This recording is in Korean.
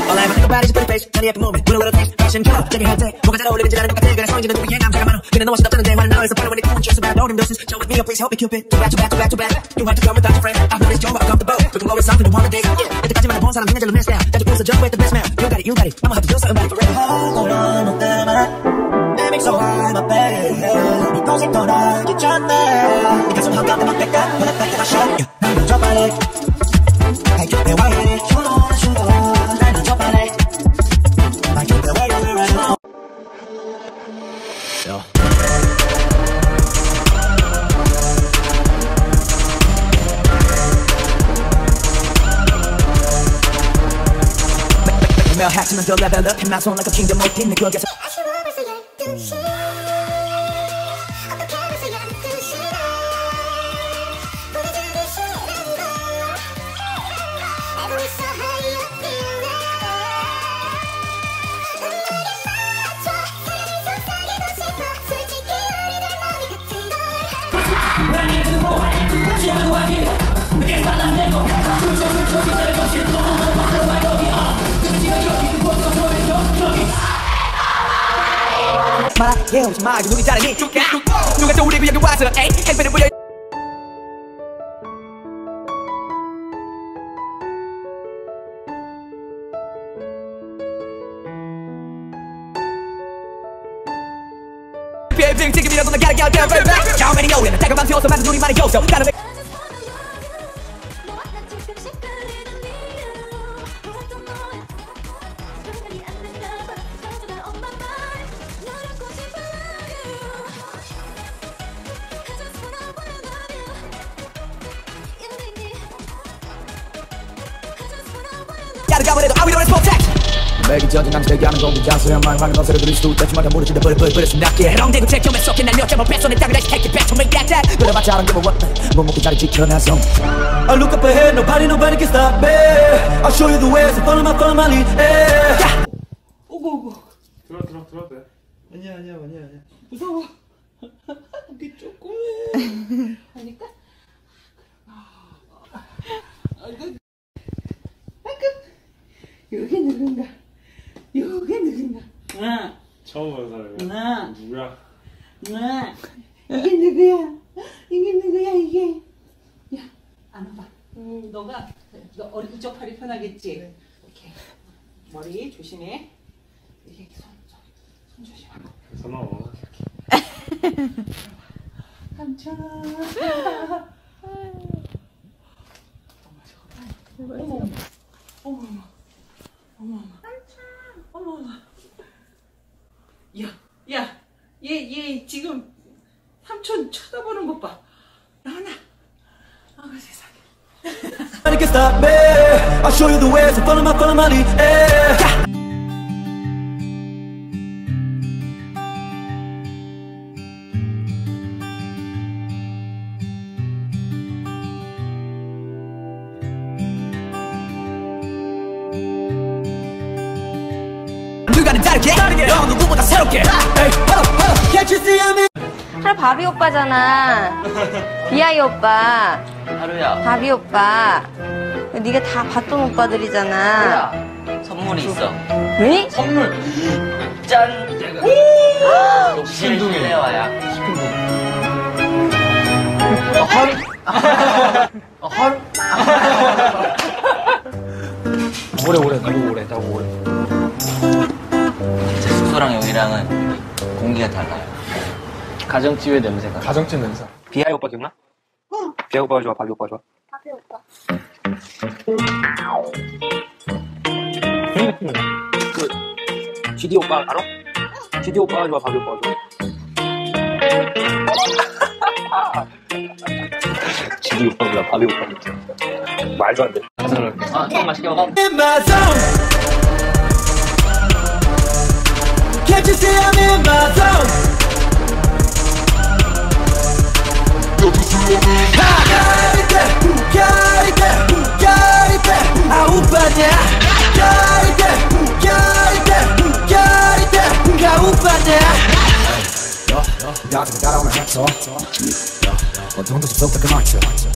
All I ever think about is your pretty face. 전이 예쁜 몸에 눈을 그려 패션 켜 저기 할때 뭐가 잘 어울리는지 나는 똑같아. 그래 성인지는 누구의 남자가 많어. 그는 너무 멋있다는데 화를 나서 바로 when it comes to about no doses. So with me please help me Cupid. Too bad. You have to come without your friend. I've been this job I'm comfortable. We can always something to wanna dig. 이때까지만 본 사람 중에 제일 messed out. 자주 웃어 just with the best man. You got it. I'ma have to do something about it forever. 너 때문에 내 믹서 I'm a babe. 이곳에 떠나기 전에 네 가슴 한가운데 막 뺏겨 보내 뺏겨 마셔. 날 먼저 빨리 I keep it waiting. 주로 날 먼저 빨리 I keep it waiting. 매일 하치면 더 level up. My soul like a kingdom of king. 내 격에서 말하게 오지 마. 누구 잘하니? 누가 또 우리 여기 와서 에이 행패를 부려. 빌딩 지금이라도 나 gotta get down right back. 처음에는 여우야 내가 밤새워서 만든 우리만의 요소. 매기 전진 남자 대기하는 공기 자수한 말 많은 것을 들을 수도 있지만 다 모르지도 버릇은 낮게 해롱대고 책점에 쏙해 날렸자 뭐 뺏어내 땅을 다시 take it back to make that that 그래봤자 아는 게 뭐 왔다 못 먹고 자리 지켜놔서 I look up ahead nobody can stop me I'll show you the way so follow my lead 오고 들어 돼. 아니야 무서워. 이게 조금해 하니까 여기 누군가 처음 보는 사람이야. 누구야? 이게 누구야 이게. 야 안아봐. 너가 너 이쪽 팔이 편하겠지? 네. 오케이. 머리 조심해. 이게 손 조심하고. 선호. 삼촌. 어머. 야, 얘 지금 삼촌 쳐다보는 것 봐. 나나. 세상에. Nobody can stop me I'll show you the way so follow my lead 누가는 다르게 너 누구보다 새롭게 Can't you see me 하루 바비 오빠잖아. 비아이 오빠. 하루야. 바비 오빠. 네가 다 봤던 오빠들이잖아. 하루야. 선물이 있어. 왜? 선물. 짠. 욕실 실내화야. 하루. 오래 나고 오래. 제 숙소랑 여기랑은 공기가 달라요. 가정집의 냄새가. 가정집 냄새. 비아이 오빠 기억나? 응. 비아이 오빠가 좋아, 바비 오빠가 좋아? 바비 오빠. 그 GD 오빠 알아? GD 오빠가 좋아, 바비 오빠가 좋아? GD 오빠가 바비 오빠가 좋아? 말도 안 돼. 좀 맛있게 먹어. Can't you see I'm in my zone? 따라오면 했어 어느 정도 숲속도 그 맞춰